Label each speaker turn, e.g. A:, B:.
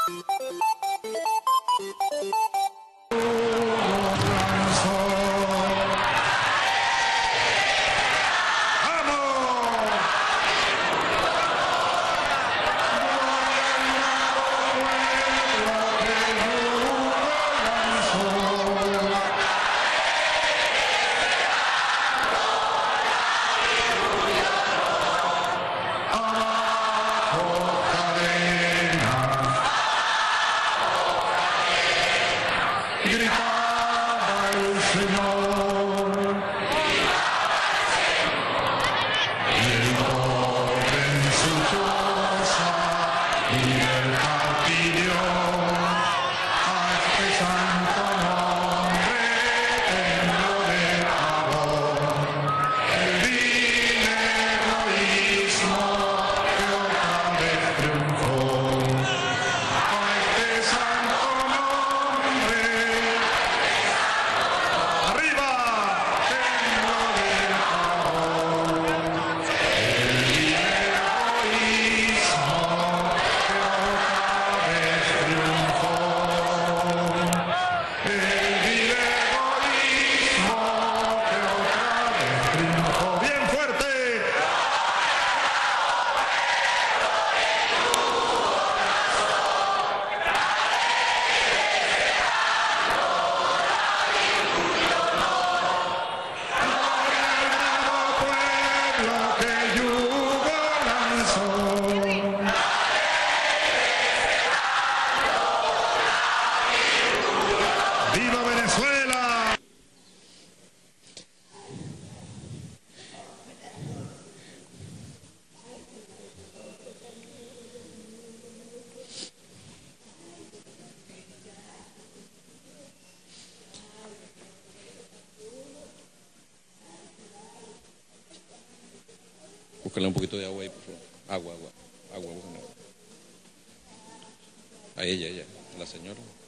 A: Gritaba el Señor, y el pobre en su choza, y el pidió a este santo nombre en lo de amor. El vil egoísmo que otra vez triunfó, a este santo nombre. ¡Arriba! En lo del amor, el vil egoísmo que otra vez triunfó. El vil egoísmo que otra vez triunfó. ¡Bien fuerte! Pueblo que yugo lanzó. ¡Viva Venezuela!
B: Búscale un poquito de agua ahí, por favor. Agua, búscale. A ella, la señora.